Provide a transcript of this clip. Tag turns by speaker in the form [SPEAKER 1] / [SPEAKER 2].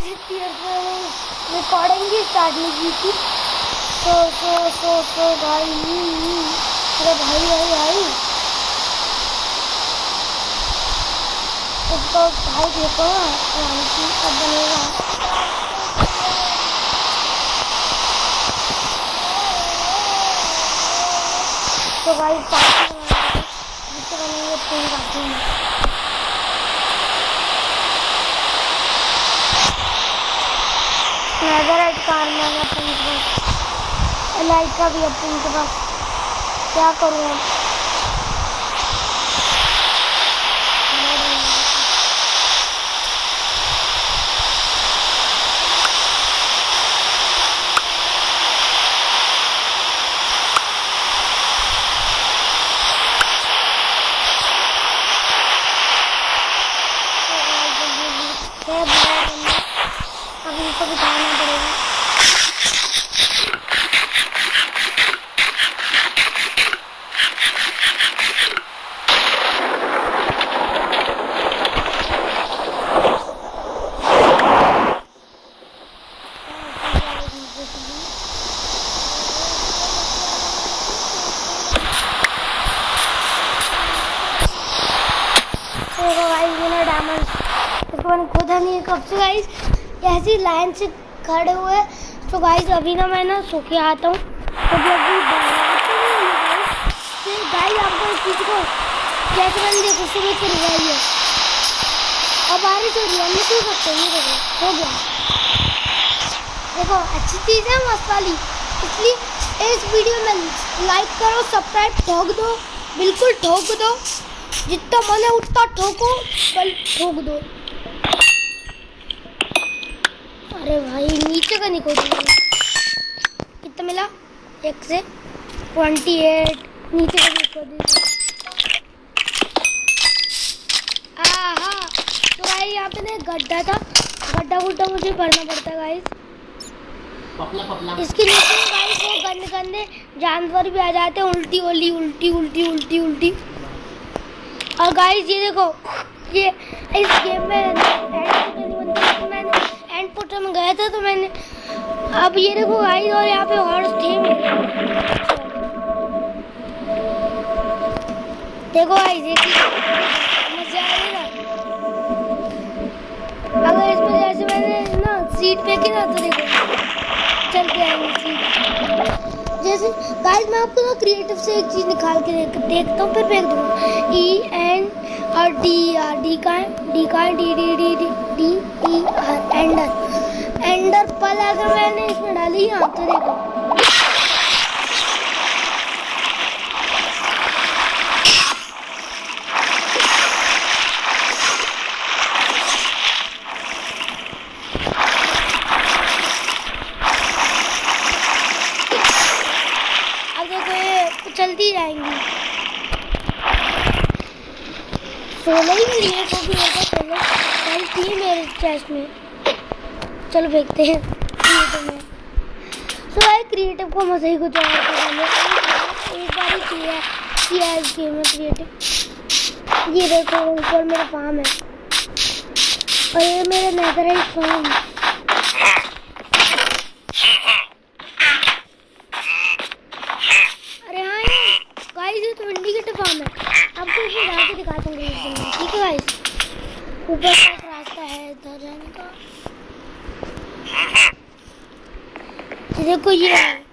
[SPEAKER 1] Guys इतनी recording भी start नहीं की थी। तो भाई, अरे भाई इसको भाई देखो अब बनेगा। तो भाई जिससे बनेंगे तीन काफी नेदरराइट कार में अपन के पास, लाइट का भी अपन के पास, क्या करूँ अब इनको बिठाना पड़ेगा। खुदा नहीं है कब से गाइस ऐसी लाइन से खड़े हुए। तो गाइस अभी ना मैं ना सो के आता हूँ। गाइस आपको एक चीज को जैसे मैंने देखो सुबह से रही है, अब बारिश हो रही है, हम सो सकते हैं। देखो हो गया, देखो अच्छी चीज़ है मस्त वाली। इसलिए इस वीडियो में लाइक करो, सब्सक्राइब ठोक दो, बिल्कुल ठोक दो, जितना मन है उतना ठोको, कल ठोक दो। अरे भाई नीचे का निकोल कितना मिला, 1 से 28 नीचे का निकोल। आहा तो भाई यहाँ पे ना गड्ढा था, गड्ढा मुझे भरना पड़ता है गाइस। इसके नीचे गाइस वो गंदे गंदे जानवर भी आ जाते हैं, उल्टी। और गाइस ये देखो, ये इस गेम में मैंने एंड पोर्टल में गया था, तो मैंने अब ये देखो गाइस, और यहाँ पे हॉर्स थे। देखो गाइस मजा आएगा अगर इसमें जैसे मैंने ना सीट फेंकी ना, तो देखो चल के आएंगे सीट। जैसे गाइस मैं आपको ना क्रिएटिव से एक चीज निकाल के देखता हूँ, फिर फेंक दूँगा। EN और D का है, D एंडर पल अगर मैंने इसमें डाली यहाँ, तो देखो अब देखो ये चलती जाएंगी। 16 ही मिली है, तो भी होगा 16 थी मेरे चेस्ट में। चलो फेंकते हैं क्रिएटिव में। सो भाई क्रिएटिव को मजा ही कुछ और एक बार ही किया है इस गेम में क्रिएटिव। ये देखो ऊपर मेरा फार्म है, और ये मेरा नेदरराइट फार्म। अरे हाँ गाइस ये तो इंडिकेटर फार्म है, आपको इसमें जाके दिखाता हूँ। ठीक है गाइस, ऊपर का एक रास्ता है इधर जाने का। देखो ये